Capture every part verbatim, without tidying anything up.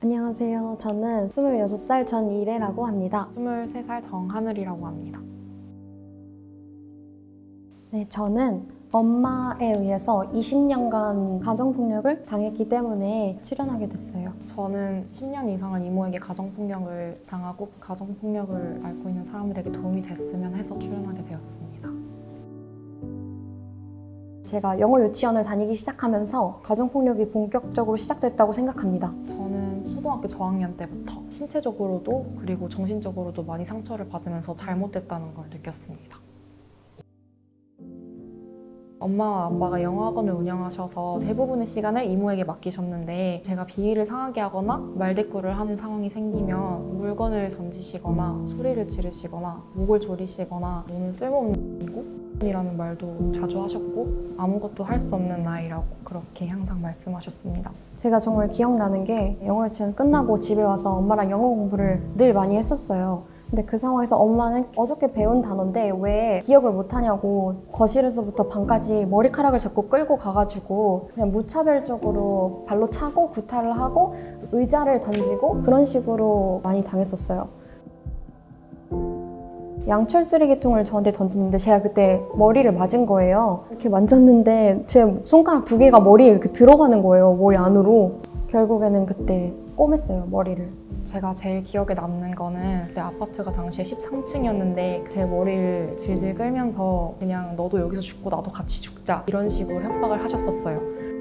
안녕하세요. 저는 스물여섯 살 전이래라고 합니다. 스물세 살 정하늘이라고 합니다. 네, 저는 엄마에 의해서 이십 년간 가정폭력을 당했기 때문에 출연하게 됐어요. 저는 십 년 이상을 이모에게 가정폭력을 당하고 가정폭력을 앓고 있는 사람들에게 도움이 됐으면 해서 출연하게 되었습니다. 제가 영어 유치원을 다니기 시작하면서 가정폭력이 본격적으로 시작됐다고 생각합니다. 저는 초등학교 저학년 때부터 신체적으로도 그리고 정신적으로도 많이 상처를 받으면서 잘못됐다는 걸 느꼈습니다. 엄마와 아빠가 영어학원을 운영하셔서 대부분의 시간을 이모에게 맡기셨는데 제가 비위를 상하게 하거나 말대꾸를 하는 상황이 생기면 물건을 던지시거나 소리를 지르시거나 목을 조리시거나 너는 쓸모없는 이고 이라는 말도 자주 하셨고 아무것도 할 수 없는 아이라고 그렇게 항상 말씀하셨습니다. 제가 정말 기억나는 게 영어 유치원 끝나고 집에 와서 엄마랑 영어 공부를 늘 많이 했었어요. 근데 그 상황에서 엄마는 어저께 배운 단어인데 왜 기억을 못하냐고 거실에서부터 방까지 머리카락을 자꾸 끌고 가가지고 그냥 무차별적으로 발로 차고 구타를 하고 의자를 던지고 그런 식으로 많이 당했었어요. 양철 쓰레기통을 저한테 던졌는데 제가 그때 머리를 맞은 거예요. 이렇게 만졌는데 제 손가락 두 개가 머리에 이렇게 들어가는 거예요. 머리 안으로. 결국에는 그때 꼬맸어요, 머리를. 제가 제일 기억에 남는 거는 그때 아파트가 당시에 십삼 층이었는데 제 머리를 질질 끌면서 그냥 너도 여기서 죽고 나도 같이 죽자 이런 식으로 협박을 하셨었어요.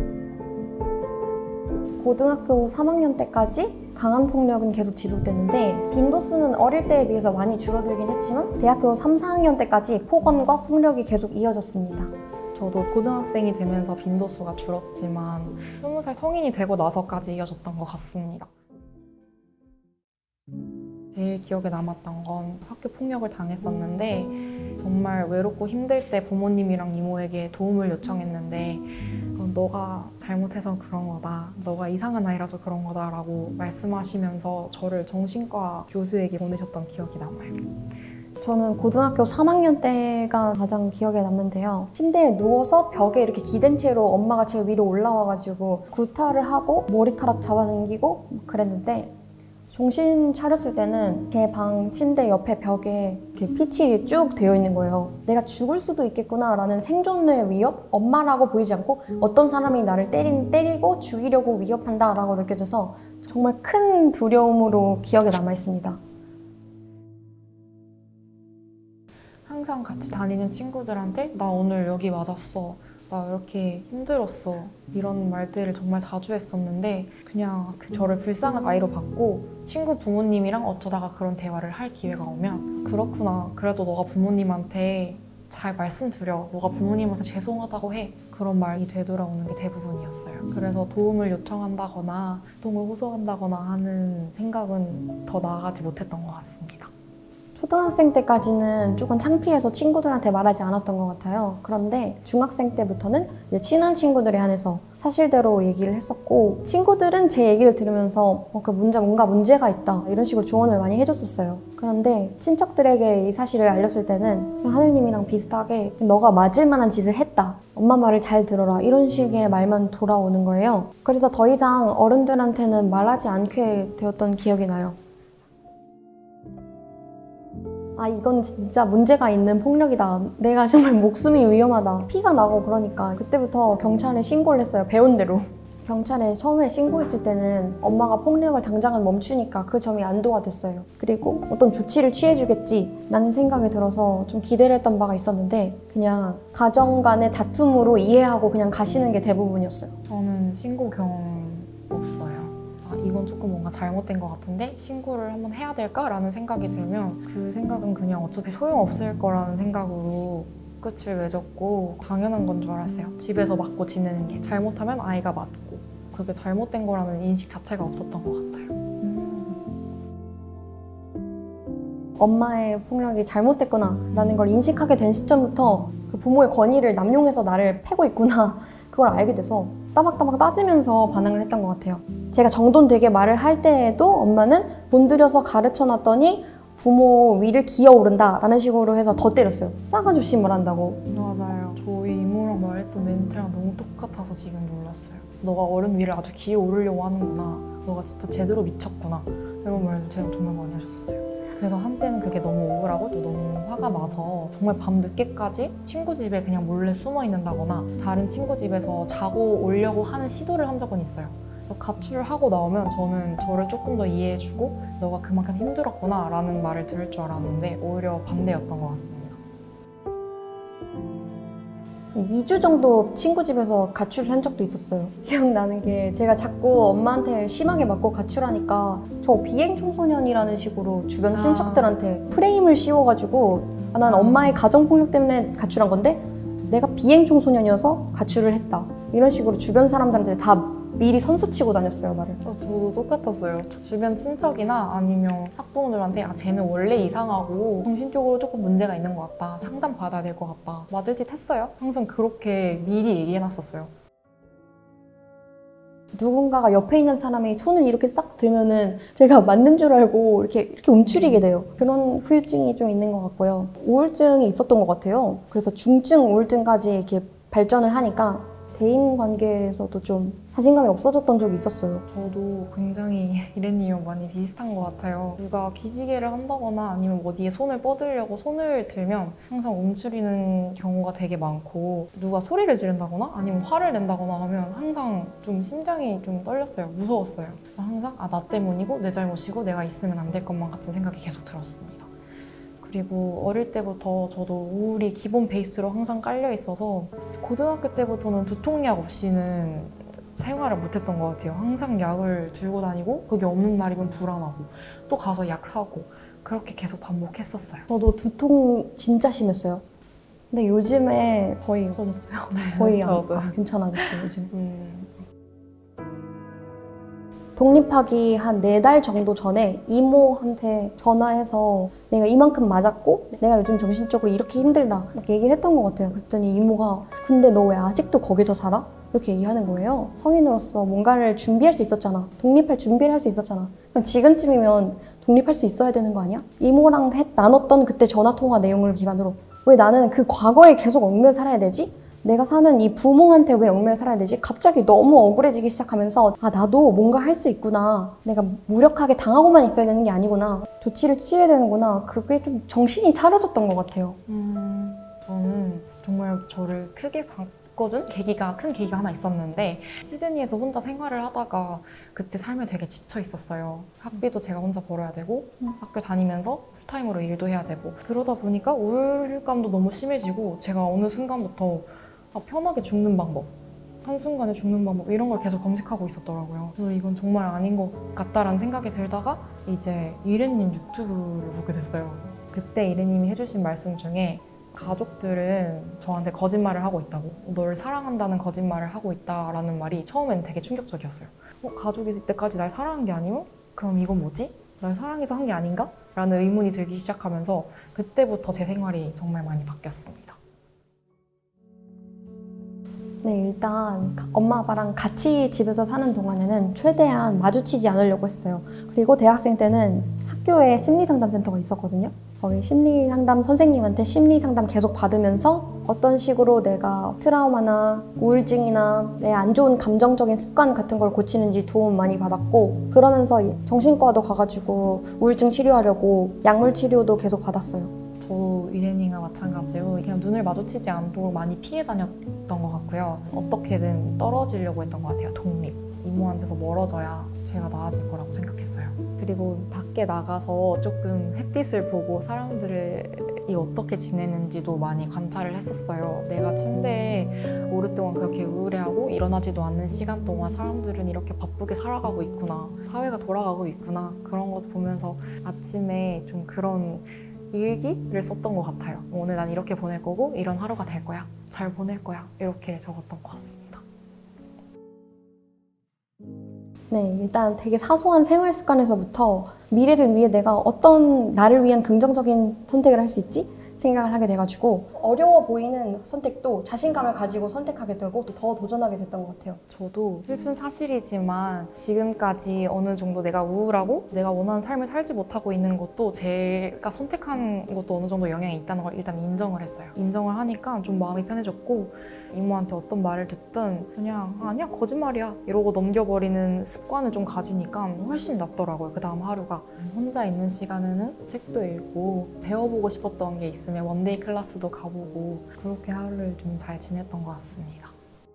고등학교 삼 학년 때까지 강한 폭력은 계속 지속됐는데 빈도수는 어릴 때에 비해서 많이 줄어들긴 했지만 대학교 삼, 사 학년 때까지 폭언과 폭력이 계속 이어졌습니다. 저도 고등학생이 되면서 빈도수가 줄었지만 스무 살 성인이 되고 나서까지 이어졌던 것 같습니다. 제일 기억에 남았던 건 학교 폭력을 당했었는데 정말 외롭고 힘들 때 부모님이랑 이모에게 도움을 요청했는데 너가 잘못해서 그런 거다, 너가 이상한 아이라서 그런 거다 라고 말씀하시면서 저를 정신과 교수에게 보내셨던 기억이 남아요. 저는 고등학교 삼 학년 때가 가장 기억에 남는데요. 침대에 누워서 벽에 이렇게 기댄 채로 엄마가 제 위로 올라와가지고 구타를 하고 머리카락 잡아당기고 그랬는데 정신 차렸을 때는 제 방 침대 옆에 벽에 이렇게 피칠이 쭉 되어 있는 거예요. 내가 죽을 수도 있겠구나 라는 생존의 위협? 엄마라고 보이지 않고 어떤 사람이 나를 때린, 때리고 죽이려고 위협한다 라고 느껴져서 정말 큰 두려움으로 기억에 남아 있습니다. 항상 같이 다니는 친구들한테 나 오늘 여기 맞았어, 나 이렇게 힘들었어 이런 말들을 정말 자주 했었는데 그냥 그 저를 불쌍한 아이로 봤고 친구 부모님이랑 어쩌다가 그런 대화를 할 기회가 오면 그렇구나, 그래도 너가 부모님한테 잘 말씀드려, 너가 부모님한테 죄송하다고 해, 그런 말이 되돌아오는 게 대부분이었어요. 그래서 도움을 요청한다거나 도움을 호소한다거나 하는 생각은 더 나아가지 못했던 것 같습니다. 초등학생 때까지는 조금 창피해서 친구들한테 말하지 않았던 것 같아요. 그런데 중학생 때부터는 이제 친한 친구들에 한해서 사실대로 얘기를 했었고 친구들은 제 얘기를 들으면서 어, 그 문제, 뭔가 문제가 있다 이런 식으로 조언을 많이 해줬었어요. 그런데 친척들에게 이 사실을 알렸을 때는 하늘님이랑 비슷하게 너가 맞을 만한 짓을 했다, 엄마 말을 잘 들어라 이런 식의 말만 돌아오는 거예요. 그래서 더 이상 어른들한테는 말하지 않게 되었던 기억이 나요. 아, 이건 진짜 문제가 있는 폭력이다. 내가 정말 목숨이 위험하다. 피가 나고 그러니까 그때부터 경찰에 신고를 했어요. 배운 대로. 경찰에 처음에 신고했을 때는 엄마가 폭력을 당장은 멈추니까 그 점이 안도가 됐어요. 그리고 어떤 조치를 취해주겠지 라는 생각이 들어서 좀 기대를 했던 바가 있었는데 그냥 가정 간의 다툼으로 이해하고 그냥 가시는 게 대부분이었어요. 저는 신고 경험 없어요. 아, 이건 조금 뭔가 잘못된 것 같은데 신고를 한번 해야 될까라는 생각이 들면 그 생각은 그냥 어차피 소용없을 거라는 생각으로 끝을 맺었고 당연한 건 줄 알았어요. 집에서 맞고 지내는 게 잘못하면 아이가 맞고 그게 잘못된 거라는 인식 자체가 없었던 것 같아요. 음. 엄마의 폭력이 잘못됐구나 라는 걸 인식하게 된 시점부터 그 부모의 권위를 남용해서 나를 패고 있구나 그걸 알게 돼서 따박따박 따지면서 반응을 했던 것 같아요. 제가 정돈되게 말을 할 때에도 엄마는 본드려서 가르쳐놨더니 부모 위를 기어오른다 라는 식으로 해서 더 때렸어요. 싸가지 없이 말한다고. 맞아요. 저희 이모랑 말했던 멘트랑 너무 똑같아서 지금 놀랐어요. 너가 어른 위를 아주 기어 오르려고 하는구나. 너가 진짜 제대로 미쳤구나. 이런 말도 제가 정말 많이 하셨었어요. 그래서 한때는 그게 너무 억울하고 또 너무 화가 나서 정말 밤 늦게까지 친구 집에 그냥 몰래 숨어 있는다거나 다른 친구 집에서 자고 오려고 하는 시도를 한 적은 있어요. 가출을 하고 나오면 저는 저를 조금 더 이해해주고 너가 그만큼 힘들었구나 라는 말을 들을 줄 알았는데 오히려 반대였던 것 같습니다. 이 주 정도 친구 집에서 가출을 한 적도 있었어요. 기억나는 게 제가 자꾸 엄마한테 심하게 맞고 가출하니까 저 비행 청소년이라는 식으로 주변 친척들한테 프레임을 씌워가지고 아, 난 엄마의 가정폭력 때문에 가출한 건데 내가 비행 청소년이어서 가출을 했다. 이런 식으로 주변 사람들한테 다 미리 선수치고 다녔어요, 말을. 어, 저도 똑같았어요. 주변 친척이나 아니면 학부모들한테 아 쟤는 원래 이상하고 정신적으로 조금 문제가 있는 것 같다. 상담 받아야 될 것 같다. 맞을 짓 했어요? 항상 그렇게 미리 얘기해놨었어요. 누군가가 옆에 있는 사람이 손을 이렇게 싹 들면은 제가 맞는 줄 알고 이렇게, 이렇게 움츠리게 돼요. 그런 후유증이 좀 있는 것 같고요. 우울증이 있었던 것 같아요. 그래서 중증 우울증까지 이렇게 발전을 하니까 대인 관계에서도 좀 자신감이 없어졌던 적이 있었어요. 저도 굉장히 이래니요 많이 비슷한 것 같아요. 누가 기지개를 한다거나 아니면 어디에 손을 뻗으려고 손을 들면 항상 움츠리는 경우가 되게 많고 누가 소리를 지른다거나 아니면 화를 낸다거나 하면 항상 좀 심장이 좀 떨렸어요. 무서웠어요. 항상 아, 나 때문이고 내 잘못이고 내가 있으면 안 될 것만 같은 생각이 계속 들었습니다. 그리고 어릴 때부터 저도 우울이 기본 베이스로 항상 깔려 있어서 고등학교 때부터는 두통약 없이는 생활을 못했던 것 같아요. 항상 약을 들고 다니고 그게 없는 날이면 불안하고 또 가서 약 사고 그렇게 계속 반복했었어요. 저도 두통 진짜 심했어요. 근데 요즘에 거의 없어졌어요. 거의 안, 저도. 아, 괜찮아졌어요, 요즘. 음. 독립하기 한 네 달 정도 전에 이모한테 전화해서 내가 이만큼 맞았고 내가 요즘 정신적으로 이렇게 힘들다 막 얘기를 했던 것 같아요. 그랬더니 이모가 근데 너 왜 아직도 거기서 살아? 이렇게 얘기하는 거예요. 성인으로서 뭔가를 준비할 수 있었잖아. 독립할 준비를 할 수 있었잖아. 그럼 지금쯤이면 독립할 수 있어야 되는 거 아니야? 이모랑 했, 나눴던 그때 전화통화 내용을 기반으로 왜 나는 그 과거에 계속 얽매여 살아야 되지? 내가 사는 이 부모한테 왜 얽매여 살아야 되지? 갑자기 너무 억울해지기 시작하면서 아 나도 뭔가 할 수 있구나. 내가 무력하게 당하고만 있어야 되는 게 아니구나. 조치를 취해야 되는구나. 그게 좀 정신이 차려졌던 것 같아요. 음, 저는 정말 저를 크게 바꿔준 계기가 큰 계기가 하나 있었는데 시드니에서 혼자 생활을 하다가 그때 삶에 되게 지쳐 있었어요. 학비도 제가 혼자 벌어야 되고 음. 학교 다니면서 풀타임으로 일도 해야 되고 그러다 보니까 우울감도 너무 심해지고 제가 어느 순간부터 아, 편하게 죽는 방법, 한순간에 죽는 방법 이런 걸 계속 검색하고 있었더라고요. 그래서 이건 정말 아닌 것 같다라는 생각이 들다가 이제 이래님 유튜브를 보게 됐어요. 그때 이래님이 해주신 말씀 중에 가족들은 저한테 거짓말을 하고 있다고 널 사랑한다는 거짓말을 하고 있다라는 말이 처음엔 되게 충격적이었어요. 어, 가족이 이때까지 날 사랑한 게 아니면 그럼 이건 뭐지? 날 사랑해서 한 게 아닌가? 라는 의문이 들기 시작하면서 그때부터 제 생활이 정말 많이 바뀌었습니다. 네, 일단 엄마 아빠랑 같이 집에서 사는 동안에는 최대한 마주치지 않으려고 했어요. 그리고 대학생 때는 학교에 심리상담센터가 있었거든요. 거기 심리상담 선생님한테 심리상담 계속 받으면서 어떤 식으로 내가 트라우마나 우울증이나 내 안 좋은 감정적인 습관 같은 걸 고치는지 도움 많이 받았고 그러면서 정신과도 가가지고 우울증 치료하려고 약물 치료도 계속 받았어요. 저도 이래닝과 마찬가지로 그냥 눈을 마주치지 않도록 많이 피해 다녔던 것 같고요. 어떻게든 떨어지려고 했던 것 같아요. 독립. 이모한테서 멀어져야 제가 나아질 거라고 생각했어요. 그리고 밖에 나가서 조금 햇빛을 보고 사람들이 어떻게 지내는지도 많이 관찰을 했었어요. 내가 침대에 오랫동안 그렇게 우울해하고 일어나지도 않는 시간 동안 사람들은 이렇게 바쁘게 살아가고 있구나. 사회가 돌아가고 있구나. 그런 거 보면서 아침에 좀 그런 일기를 썼던 것 같아요. 오늘 난 이렇게 보낼 거고 이런 하루가 될 거야. 잘 보낼 거야. 이렇게 적었던 것 같습니다. 네, 일단 되게 사소한 생활 습관에서부터 미래를 위해 내가 어떤 나를 위한 긍정적인 선택을 할 수 있지? 생각을 하게 돼가지고 어려워 보이는 선택도 자신감을 가지고 선택하게 되고 또 더 도전하게 됐던 것 같아요. 저도 슬픈 사실이지만 지금까지 어느 정도 내가 우울하고 내가 원하는 삶을 살지 못하고 있는 것도 제가 선택한 것도 어느 정도 영향이 있다는 걸 일단 인정을 했어요. 인정을 하니까 좀 마음이 편해졌고 이모한테 어떤 말을 듣든 그냥 아니야 거짓말이야 이러고 넘겨버리는 습관을 좀 가지니까 훨씬 낫더라고요. 그 다음 하루가. 혼자 있는 시간에는 책도 읽고 배워보고 싶었던 게 있으면 원데이 클래스도 가보고 그렇게 하루를 좀 잘 지냈던 것 같습니다.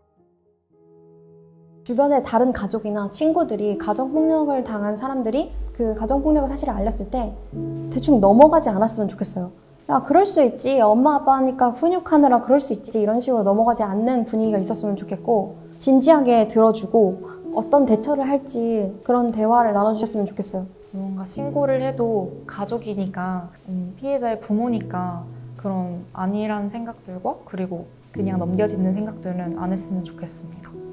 주변에 다른 가족이나 친구들이 가정폭력을 당한 사람들이 그 가정폭력의 사실을 알렸을 때 대충 넘어가지 않았으면 좋겠어요. 야, 그럴 수 있지. 엄마 아빠니까 훈육하느라 그럴 수 있지. 이런 식으로 넘어가지 않는 분위기가 있었으면 좋겠고 진지하게 들어주고 어떤 대처를 할지 그런 대화를 나눠주셨으면 좋겠어요. 뭔가 신고를 해도 가족이니까 음, 피해자의 부모니까 그런 아니란 생각들과 그리고 그냥 넘겨지는 생각들은 안 했으면 좋겠습니다.